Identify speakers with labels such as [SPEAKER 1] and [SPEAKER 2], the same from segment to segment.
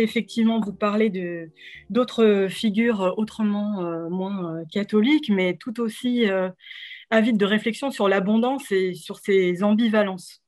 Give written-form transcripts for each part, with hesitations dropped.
[SPEAKER 1] voulais effectivement vous parler d'autres figures autrement moins catholiques, mais tout aussi avides de réflexion sur l'abondance et sur ses ambivalences.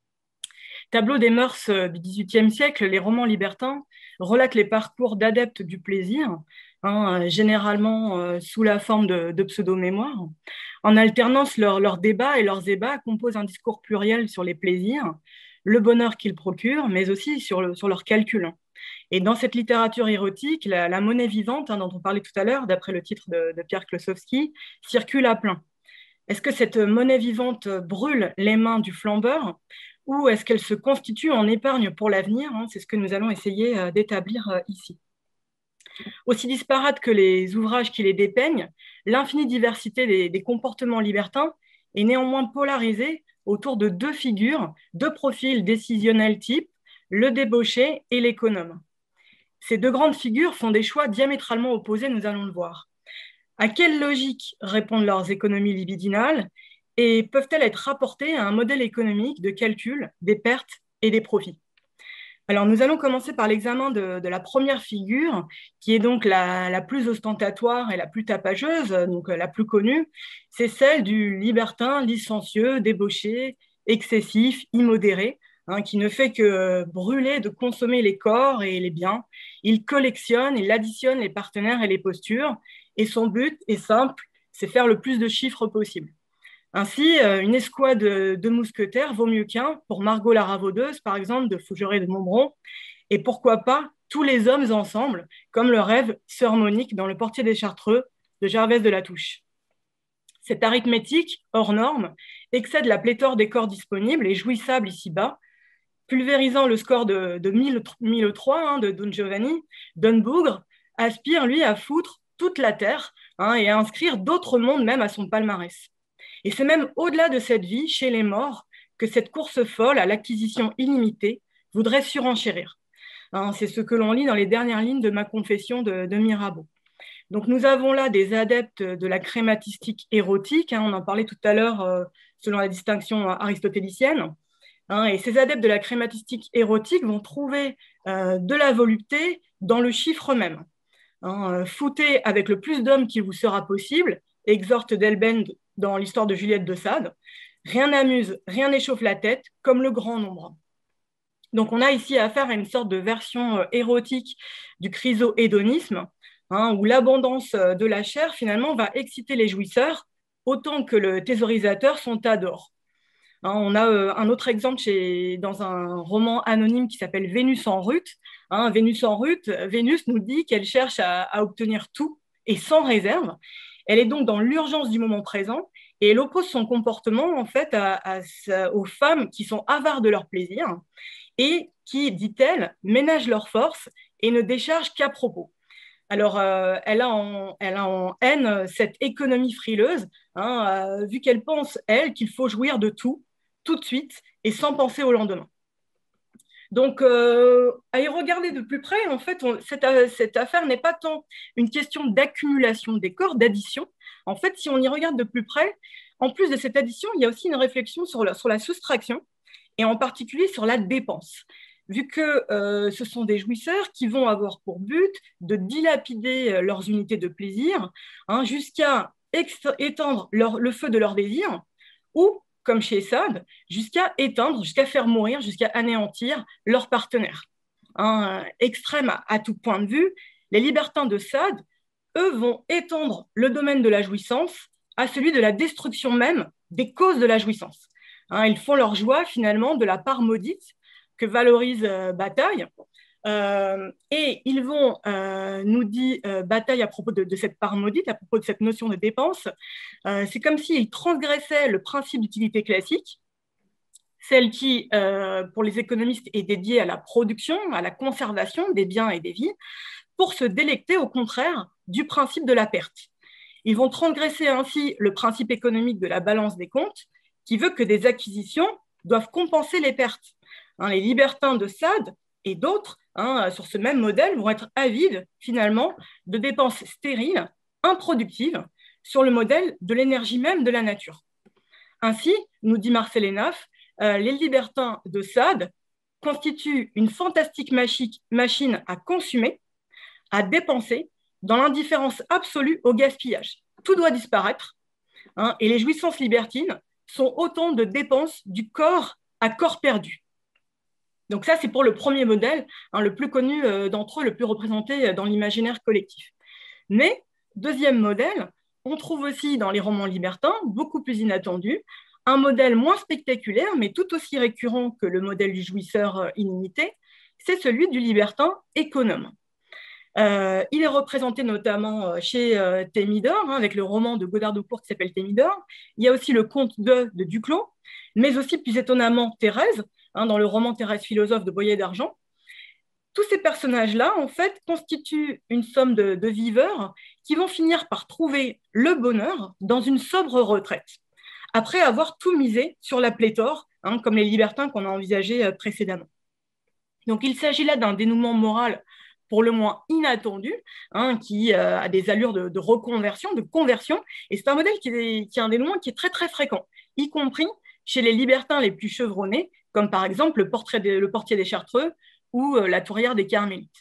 [SPEAKER 1] Tableau des mœurs du XVIIIe siècle, les romans libertins relatent les parcours d'adeptes du plaisir, généralement sous la forme de pseudo-mémoires. En alternance, leurs débats et leurs ébats composent un discours pluriel sur les plaisirs, le bonheur qu'ils procurent, mais aussi sur leur calcul. Et dans cette littérature érotique, la monnaie vivante, dont on parlait tout à l'heure, d'après le titre de Pierre Klossowski, circule à plein. Est-ce que cette monnaie vivante brûle les mains du flambeur ou est-ce qu'elle se constitue en épargne pour l'avenir? C'est ce que nous allons essayer d'établir ici. Aussi disparate que les ouvrages qui les dépeignent, l'infinie diversité des comportements libertins est néanmoins polarisée autour de deux figures, deux profils décisionnels types, le débauché et l'économe. Ces deux grandes figures font des choix diamétralement opposés, nous allons le voir. À quelle logique répondent leurs économies libidinales et peuvent-elles être rapportées à un modèle économique de calcul des pertes et des profits? Alors, nous allons commencer par l'examen de la première figure, qui est donc la plus ostentatoire et la plus tapageuse, donc la plus connue. C'est celle du libertin licencieux, débauché, excessif, immodéré, qui ne fait que brûler, de consommer les corps et les biens. Il collectionne, il additionne les partenaires et les postures, et son but est simple, c'est faire le plus de chiffres possible. Ainsi, une escouade de mousquetaires vaut mieux qu'un, pour Margot la Ravaudeuse, par exemple, de Fougeray de Montbron, et pourquoi pas tous les hommes ensemble, comme le rêve Sœur Monique dans Le Portier des Chartreux de Gervaise de la Touche. Cette arithmétique, hors norme, excède la pléthore des corps disponibles et jouissables ici-bas, pulvérisant le score de 1003 de Don Giovanni. Don Bougre aspire, lui, à foutre toute la terre et à inscrire d'autres mondes même à son palmarès. Et c'est même au-delà de cette vie, chez les morts, que cette course folle à l'acquisition illimitée voudrait surenchérir. C'est ce que l'on lit dans les dernières lignes de Ma Confession de Mirabeau. Donc nous avons là des adeptes de la crématistique érotique, on en parlait tout à l'heure selon la distinction aristotélicienne, et ces adeptes de la crématistique érotique vont trouver de la volupté dans le chiffre même. Foutez avec le plus d'hommes qu'il vous sera possible, exhorte Delbene dans l'histoire de Juliette de Sade. Rien n'amuse, rien n'échauffe la tête, comme le grand nombre. Donc on a ici affaire à une sorte de version érotique du chrysohédonisme, où l'abondance de la chair, finalement, va exciter les jouisseurs, autant que le thésaurisateur son tas d'or. On a un autre exemple dans un roman anonyme qui s'appelle Vénus en rut. Vénus en rut, Vénus nous dit qu'elle cherche à obtenir tout et sans réserve. Elle est donc dans l'urgence du moment présent et elle oppose son comportement en fait aux femmes qui sont avares de leur plaisir et qui, dit-elle, ménagent leurs forces et ne déchargent qu'à propos. Alors, elle a en haine cette économie frileuse, vu qu'elle pense, elle, qu'il faut jouir de tout de suite et sans penser au lendemain. Donc, à y regarder de plus près, en fait, cette affaire n'est pas tant une question d'accumulation des corps, d'addition. En fait, si on y regarde de plus près, en plus de cette addition, il y a aussi une réflexion sur la soustraction, et en particulier sur la dépense, vu que ce sont des jouisseurs qui vont avoir pour but de dilapider leurs unités de plaisir jusqu'à étendre le feu de leur désir, ou comme chez Sade, jusqu'à éteindre, jusqu'à faire mourir, jusqu'à anéantir leur partenaire. Extrême à tout point de vue, les libertins de Sade, eux, vont étendre le domaine de la jouissance à celui de la destruction même des causes de la jouissance. Ils font leur joie, finalement, de la part maudite que valorise Bataille. Et ils vont, nous dit Bataille à propos de cette part maudite, à propos de cette notion de dépense, c'est comme s'ils transgressaient le principe d'utilité classique, celle qui, pour les économistes, est dédiée à la production, à la conservation des biens et des vies, pour se délecter, au contraire, du principe de la perte. Ils vont transgresser ainsi le principe économique de la balance des comptes, qui veut que des acquisitions doivent compenser les pertes. Les libertins de Sade et d'autres, sur ce même modèle, vont être avides, finalement, de dépenses stériles, improductives, sur le modèle de l'énergie même de la nature. Ainsi, nous dit Marcel Hénaff, les libertins de Sade constitue une fantastique machine à consommer, à dépenser, dans l'indifférence absolue au gaspillage. Tout doit disparaître, hein, et les jouissances libertines sont autant de dépenses du corps à corps perdu. Donc ça, c'est pour le premier modèle, hein, le plus connu d'entre eux, le plus représenté dans l'imaginaire collectif. Mais, deuxième modèle, on trouve aussi dans les romans libertins, beaucoup plus inattendu, un modèle moins spectaculaire, mais tout aussi récurrent que le modèle du jouisseur illimité, c'est celui du libertin économe. Il est représenté notamment chez Thémidore, hein, avec le roman de Godard de Court qui s'appelle Thémidore. Il y a aussi le conte de Duclos, mais aussi plus étonnamment Thérèse, hein, dans le roman Thérèse philosophe de Boyer d'Argent. Tous ces personnages-là, en fait, constituent une somme de viveurs qui vont finir par trouver le bonheur dans une sobre retraite, après avoir tout misé sur la pléthore, hein, comme les libertins qu'on a envisagés précédemment. Donc, il s'agit là d'un dénouement moral pour le moins inattendu, hein, qui a des allures de reconversion, de conversion, et c'est un modèle qui a un dénouement qui est très, très fréquent, y compris chez les libertins les plus chevronnés, comme par exemple le portier des Chartreux ou la tourière des Carmélites.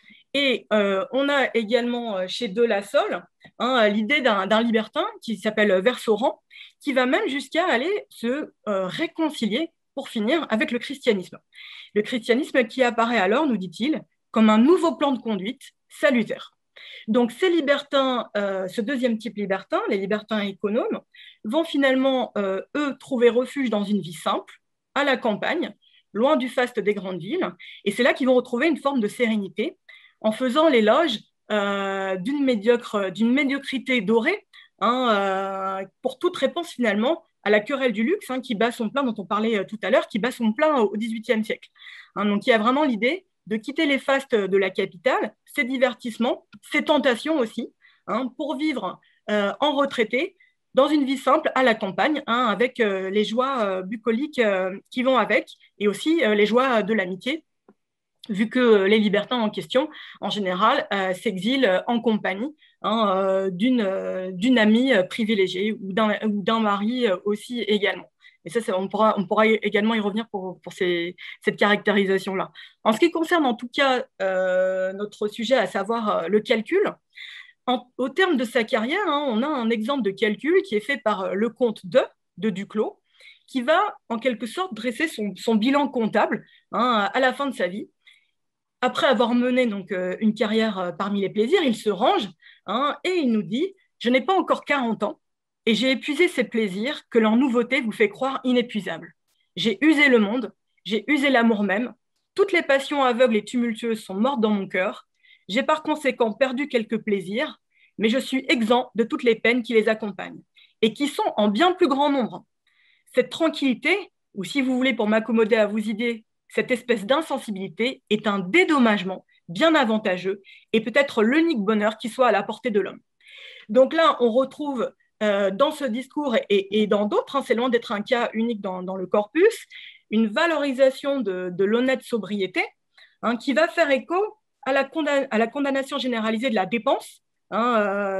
[SPEAKER 1] Et on a également chez De La Salle, hein, l'idée d'un libertin qui s'appelle Versoran, qui va même jusqu'à aller se réconcilier pour finir avec le christianisme. Le christianisme qui apparaît alors, nous dit-il, comme un nouveau plan de conduite salutaire. Donc ces libertins, ce deuxième type libertin, les libertins économes, vont finalement, eux, trouver refuge dans une vie simple, à la campagne, loin du faste des grandes villes, et c'est là qu'ils vont retrouver une forme de sérénité, en faisant l'éloge d'une médiocrité dorée, hein, pour toute réponse finalement à la querelle du luxe, hein, qui bat son plein, dont on parlait tout à l'heure, qui bat son plein au XVIIIe siècle. Hein, donc il y a vraiment l'idée de quitter les fastes de la capitale, ses divertissements, ses tentations aussi, hein, pour vivre en retraité, dans une vie simple à la campagne, hein, avec les joies bucoliques qui vont avec, et aussi les joies de l'amitié, vu que les libertins en question, en général, s'exilent en compagnie, hein, d'une amie privilégiée ou d'un mari aussi également. Et ça, on pourra également y revenir pour cette caractérisation-là. En ce qui concerne en tout cas notre sujet, à savoir le calcul, au terme de sa carrière, hein, on a un exemple de calcul qui est fait par le comte de Duclos, qui va en quelque sorte dresser son bilan comptable, hein, à la fin de sa vie. Après avoir mené donc, une carrière parmi les plaisirs, il se range, hein, et il nous dit « Je n'ai pas encore 40 ans et j'ai épuisé ces plaisirs que leur nouveauté vous fait croire inépuisables. J'ai usé le monde, j'ai usé l'amour même, toutes les passions aveugles et tumultueuses sont mortes dans mon cœur, j'ai par conséquent perdu quelques plaisirs, mais je suis exempt de toutes les peines qui les accompagnent et qui sont en bien plus grand nombre. Cette tranquillité, ou si vous voulez pour m'accommoder à vos idées, cette espèce d'insensibilité est un dédommagement bien avantageux et peut-être l'unique bonheur qui soit à la portée de l'homme. » Donc là, on retrouve dans ce discours et dans d'autres, hein, c'est loin d'être un cas unique dans le corpus, une valorisation de l'honnête sobriété, hein, qui va faire écho à la condamnation généralisée de la dépense, hein,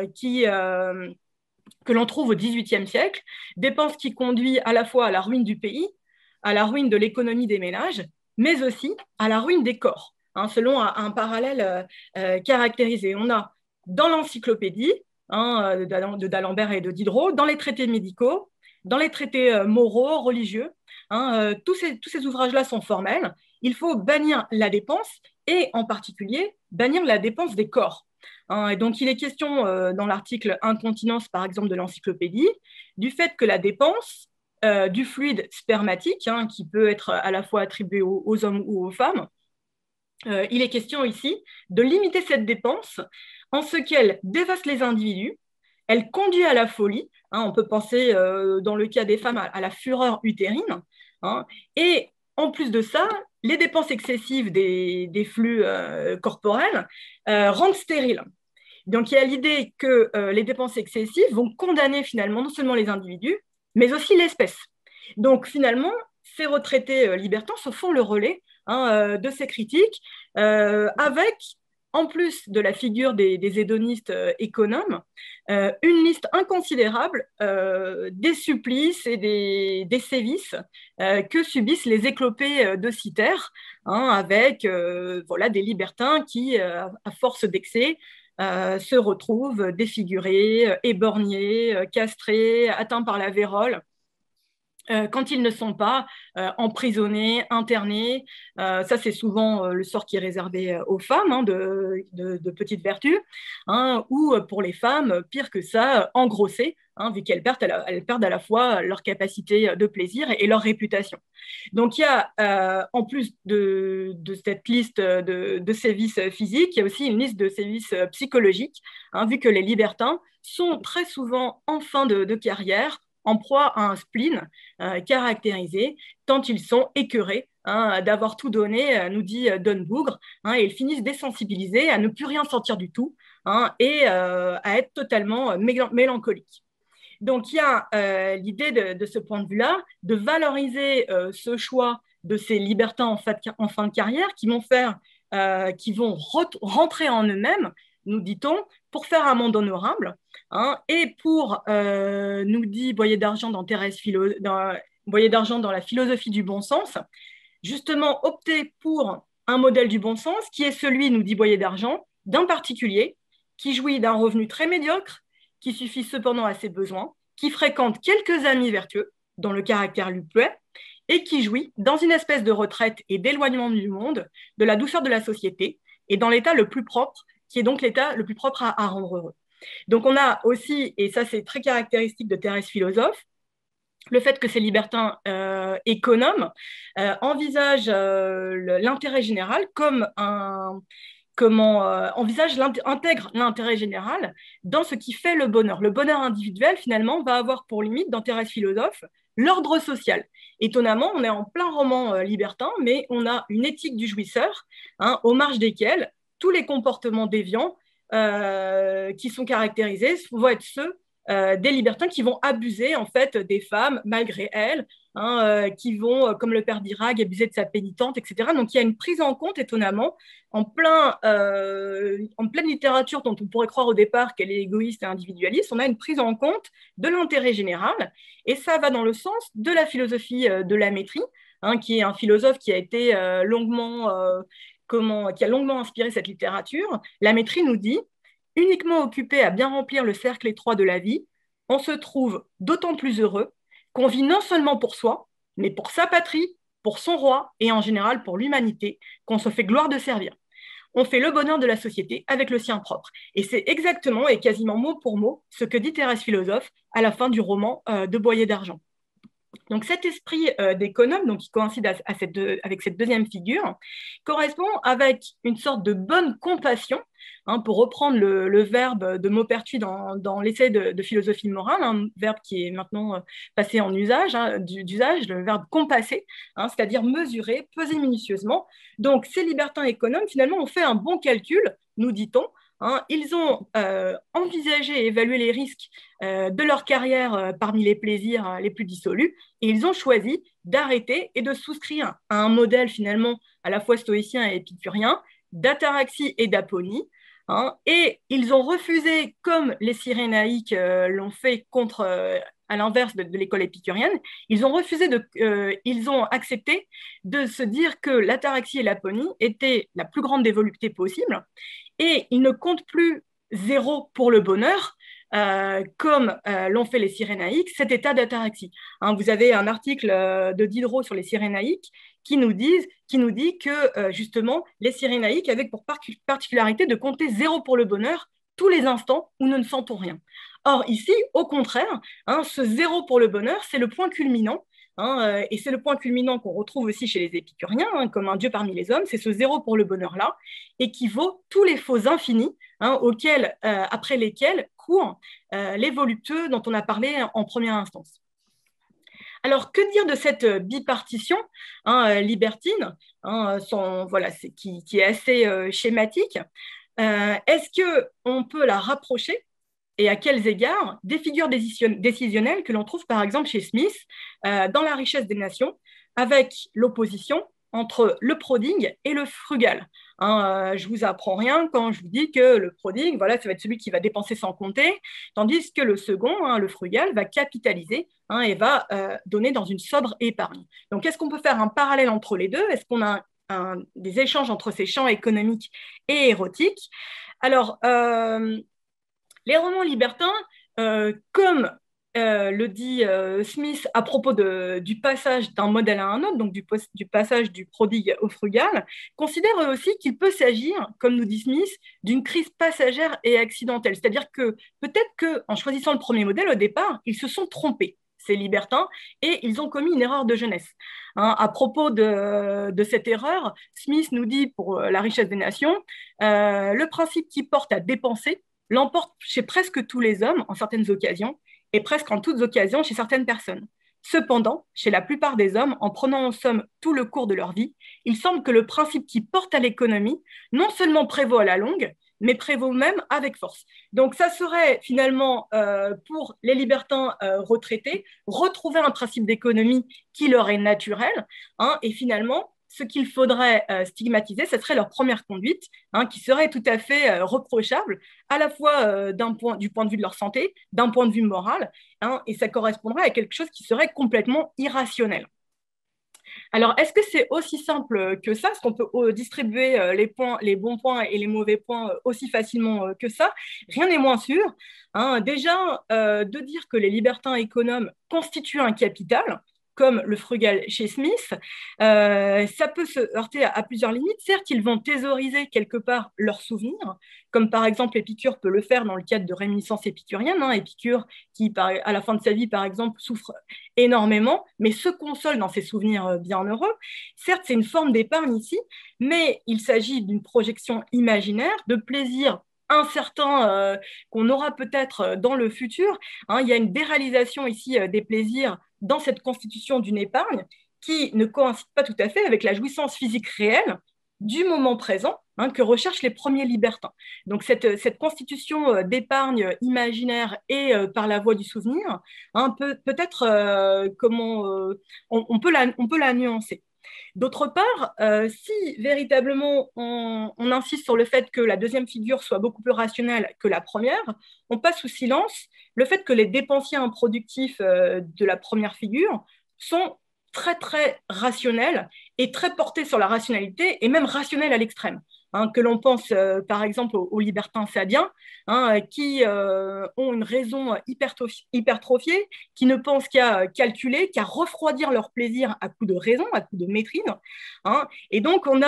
[SPEAKER 1] que l'on trouve au XVIIIe siècle, dépense qui conduit à la fois à la ruine du pays, à la ruine de l'économie des ménages, mais aussi à la ruine des corps, hein, selon un parallèle caractérisé. On a dans l'encyclopédie, hein, de d'Alembert et de Diderot, dans les traités médicaux, dans les traités moraux, religieux, hein, tous ces ouvrages-là sont formels. Il faut bannir la dépense et en particulier bannir la dépense des corps. Hein, et donc, il est question dans l'article Incontinence, par exemple, de l'encyclopédie, du fait que la dépense du fluide spermatique, hein, qui peut être à la fois attribué aux hommes ou aux femmes, il est question ici de limiter cette dépense en ce qu'elle dévaste les individus, elle conduit à la folie, hein, on peut penser dans le cas des femmes à la fureur utérine, hein, et en plus de ça, les dépenses excessives des flux corporels rendent stériles. Donc il y a l'idée que les dépenses excessives vont condamner finalement non seulement les individus, mais aussi l'espèce. Donc finalement, ces retraités libertins se font le relais, hein, de ces critiques, avec en plus de la figure des hédonistes économes, une liste inconsidérable des supplices et des sévices que subissent les éclopés de Cythère, hein, avec voilà, des libertins qui, à force d'excès, se retrouvent défigurés, éborgnés, castrés, atteints par la vérole. Quand ils ne sont pas emprisonnés, internés, ça c'est souvent le sort qui est réservé aux femmes, hein, de petites vertus, hein, ou pour les femmes, pire que ça, engrossées, hein, vu qu'elles perdent à la fois leur capacité de plaisir et leur réputation. Donc il y a, en plus de cette liste de sévices physiques, il y a aussi une liste de sévices psychologiques, hein, vu que les libertins sont très souvent en fin de carrière, en proie à un spleen caractérisés, tant ils sont écœurés, hein, d'avoir tout donné, nous dit Don Bougre, hein, et ils finissent désensibilisés à ne plus rien sentir du tout, hein, et à être totalement mélancoliques. Donc, il y a l'idée de ce point de vue-là, de valoriser ce choix de ces libertins en fin de carrière qui vont rentrer en eux-mêmes, nous dit-on, pour faire un monde honorable, hein, et pour, nous dit Boyer d'Argent Boyer d'Argent dans la philosophie du bon sens, justement opter pour un modèle du bon sens qui est celui, nous dit Boyer d'Argent, d'un particulier qui jouit d'un revenu très médiocre, qui suffit cependant à ses besoins, qui fréquente quelques amis vertueux, dont le caractère lui plaît, et qui jouit, dans une espèce de retraite et d'éloignement du monde, de la douceur de la société, et dans l'état le plus propre, qui est donc l'état le plus propre à rendre heureux. Donc on a aussi, et ça c'est très caractéristique de Thérèse Philosophe, le fait que ces libertins économes envisagent l'intérêt général comme intègre l'intérêt général dans ce qui fait le bonheur. Le bonheur individuel, finalement, va avoir pour limite, dans Thérèse Philosophe, l'ordre social. Étonnamment, on est en plein roman libertin, mais on a une éthique du jouisseur, hein, aux marges desquelles tous les comportements déviants qui sont caractérisés vont être ceux des libertins qui vont abuser en fait des femmes malgré elles, hein, qui vont, comme le père Dirag, abuser de sa pénitente, etc. Donc il y a une prise en compte, étonnamment, en pleine littérature dont on pourrait croire au départ qu'elle est égoïste et individualiste, on a une prise en compte de l'intérêt général, et ça va dans le sens de la philosophie de la Métrie, hein, qui est un philosophe qui a été qui a longuement inspiré cette littérature. La Métrie nous dit: uniquement occupé à bien remplir le cercle étroit de la vie, on se trouve d'autant plus heureux qu'on vit non seulement pour soi, mais pour sa patrie, pour son roi et en général pour l'humanité, qu'on se fait gloire de servir. On fait le bonheur de la société avec le sien propre. Et c'est exactement et quasiment mot pour mot ce que dit Thérèse Philosophe à la fin du roman de Boyer d'Argent. Donc cet esprit d'économe, donc qui coïncide avec cette deuxième figure, correspond avec une sorte de bonne compassion, hein, pour reprendre le verbe de Maupertuis dans l'essai de philosophie morale, un verbe qui est maintenant passé en usage, hein, d'usage, le verbe compasser, hein, c'est-à-dire mesurer, peser minutieusement. Donc ces libertins économes, finalement, ont fait un bon calcul, nous dit-on, hein. Ils ont envisagé et évalué les risques de leur carrière parmi les plaisirs les plus dissolus, et ils ont choisi d'arrêter et de souscrire à un modèle finalement à la fois stoïcien et épicurien, d'ataraxie et d'aponie, hein, et ils ont refusé, comme les Cyrénaïques l'ont fait à l'inverse de l'école épicurienne, ils ont accepté de se dire que l'ataraxie et l'aponie étaient la plus grande des voluptés possibles, et ils ne comptent plus zéro pour le bonheur, comme l'ont fait les Cyrénaïques, cet état d'ataraxie. Hein, vous avez un article de Diderot sur les Cyrénaïques qui nous dit que justement les Cyrénaïques avaient pour particularité de compter zéro pour le bonheur tous les instants où nous ne sentons rien. Or ici, au contraire, hein, ce zéro pour le bonheur, c'est le point culminant. Hein, et c'est le point culminant qu'on retrouve aussi chez les épicuriens, hein, comme un dieu parmi les hommes, c'est ce zéro pour le bonheur-là, et qui vaut tous les faux infinis, hein, après lesquels courent les voluptueux dont on a parlé en première instance. Alors, que dire de cette bipartition, hein, libertine, hein, qui est assez schématique? Est-ce qu'on peut la rapprocher, et à quels égards, des figures décisionnelles que l'on trouve par exemple chez Smith dans La richesse des nations, avec l'opposition entre le prodigue et le frugal. Je ne vous apprends rien quand je vous dis que le prodigue, voilà, ça va être celui qui va dépenser sans compter, tandis que le second, le frugal, va capitaliser et va donner dans une sobre épargne. Donc, est-ce qu'on peut faire un parallèle entre les deux? Est-ce qu'on a des échanges entre ces champs économiques et érotiques? Alors, les romans libertins, comme le dit Smith à propos du passage d'un modèle à un autre, donc du passage du prodigue au frugal, considèrent eux aussi qu'il peut s'agir, comme nous dit Smith, d'une crise passagère et accidentelle. C'est-à-dire que peut-être qu'en choisissant le premier modèle au départ, ils se sont trompés, ces libertins, et ils ont commis une erreur de jeunesse. À propos de cette erreur, Smith nous dit pour La richesse des nations, le principe qui porte à dépenser l'emporte chez presque tous les hommes en certaines occasions et presque en toutes occasions chez certaines personnes. Cependant, chez la plupart des hommes, en prenant en somme tout le cours de leur vie, il semble que le principe qui porte à l'économie non seulement prévaut à la longue, mais prévaut même avec force. Donc ça serait finalement pour les libertins retraités, retrouver un principe d'économie qui leur est naturel, et finalement ce qu'il faudrait stigmatiser, ce serait leur première conduite, qui serait tout à fait reprochable, à la fois du point de vue de leur santé, d'un point de vue moral, et ça correspondrait à quelque chose qui serait complètement irrationnel. Alors, est-ce que c'est aussi simple que ça? Est-ce qu'on peut distribuer les bons points et les mauvais points aussi facilement que ça? Rien n'est moins sûr. Déjà, de dire que les libertins économes constituent un capital, comme le frugal chez Smith, ça peut se heurter à plusieurs limites. Certes, ils vont thésauriser quelque part leurs souvenirs, comme par exemple Épicure peut le faire dans le cadre de réminiscences épicuriennes. Épicure, qui à la fin de sa vie, par exemple, souffre énormément, mais se console dans ses souvenirs bienheureux. Certes, c'est une forme d'épargne ici, mais il s'agit d'une projection imaginaire, de plaisir incertain qu'on aura peut-être dans le futur. Il y a une déréalisation ici des plaisirs dans cette constitution d'une épargne qui ne coïncide pas tout à fait avec la jouissance physique réelle du moment présent que recherchent les premiers libertins. Donc cette constitution d'épargne imaginaire et par la voie du souvenir, peut-être on peut la nuancer. D'autre part, si véritablement on insiste sur le fait que la deuxième figure soit beaucoup plus rationnelle que la première, on passe sous silence le fait que les dépensiers improductifs de la première figure sont très très rationnels et très portés sur la rationalité et même rationnels à l'extrême. Que l'on pense par exemple aux libertins sadiens, qui ont une raison hypertrophiée, qui ne pensent qu'à calculer, qu'à refroidir leur plaisir à coup de raison, à coup de maîtrise. Et donc, il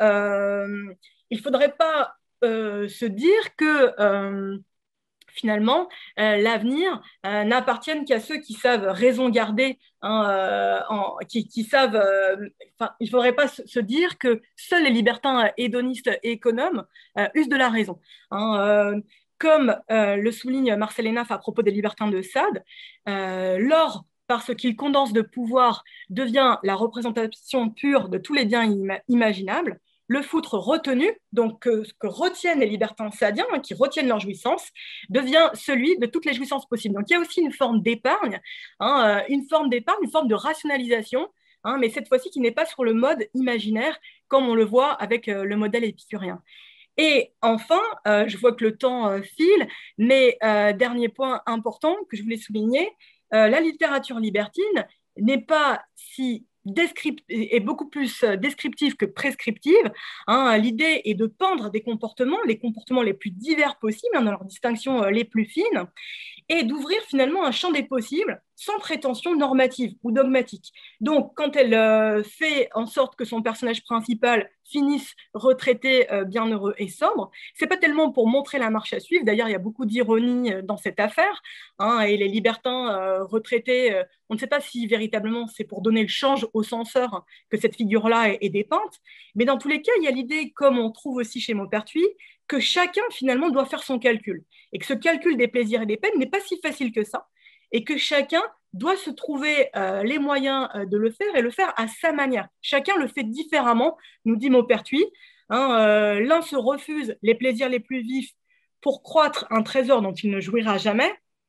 [SPEAKER 1] ne faudrait pas se dire que finalement, l'avenir n'appartienne qu'à ceux qui savent raison garder, qui savent. Il ne faudrait pas se dire que seuls les libertins hédonistes et économes usent de la raison. Comme le souligne Marcel Hénaff à propos des libertins de Sade, l'or, parce qu'il condense de pouvoir, devient la représentation pure de tous les biens imaginables. Le foutre retenu, donc ce que retiennent les libertins sadiens, qui retiennent leur jouissance, devient celui de toutes les jouissances possibles. Donc il y a aussi une forme d'épargne, une forme de rationalisation, mais cette fois-ci qui n'est pas sur le mode imaginaire, comme on le voit avec le modèle épicurien. Et enfin, je vois que le temps file, mais dernier point important que je voulais souligner, la littérature libertine n'est pas si est beaucoup plus descriptive que prescriptive. L'idée est de peindre les comportements les plus divers possibles, dans leurs distinctions les plus fines, et d'ouvrir finalement un champ des possibles sans prétention normative ou dogmatique. Donc, quand elle fait en sorte que son personnage principal finisse retraité, bienheureux et sobre, c'est pas tellement pour montrer la marche à suivre. D'ailleurs, il y a beaucoup d'ironie dans cette affaire, et les libertins retraités, on ne sait pas si véritablement c'est pour donner le change au censeur que cette figure-là est dépeinte, mais dans tous les cas, il y a l'idée, comme on trouve aussi chez Maupertuis, que chacun finalement doit faire son calcul, et que ce calcul des plaisirs et des peines n'est pas si facile que ça, et que chacun doit se trouver les moyens de le faire et le faire à sa manière. Chacun le fait différemment, nous dit Maupertuis. L'un se refuse les plaisirs les plus vifs pour croître un trésor dont il ne jouira jamais,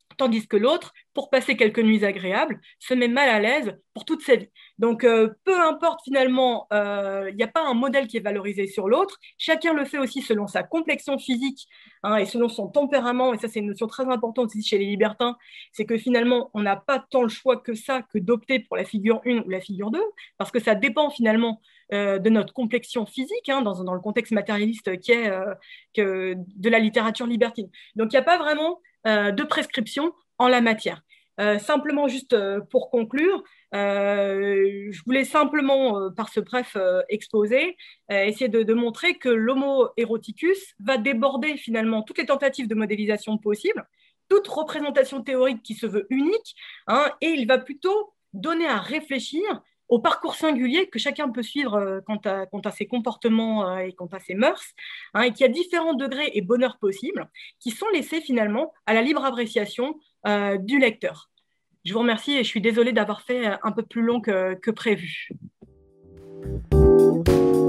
[SPEAKER 1] tandis que l'autre, pour passer quelques nuits agréables, se met mal à l'aise pour toute sa vie. Donc, peu importe finalement, il n'y a pas un modèle qui est valorisé sur l'autre. Chacun le fait aussi selon sa complexion physique, hein, et selon son tempérament. Et ça, c'est une notion très importante aussi chez les libertins. C'est que finalement, on n'a pas tant le choix que ça que d'opter pour la figure 1 ou la figure 2, parce que ça dépend finalement de notre complexion physique, hein, dans le contexte matérialiste qui est de la littérature libertine. Donc, il n'y a pas vraiment de prescription en la matière. Simplement, juste pour conclure, je voulais simplement, par ce bref exposé, essayer de montrer que l'homo eroticus va déborder finalement toutes les tentatives de modélisation possibles, toute représentation théorique qui se veut unique, hein, et il va plutôt donner à réfléchir au parcours singulier que chacun peut suivre quant à ses comportements et quant à ses mœurs, hein, et qui a différents degrés et bonheurs possibles, qui sont laissés finalement à la libre appréciation du lecteur. Je vous remercie et je suis désolée d'avoir fait un peu plus long que prévu.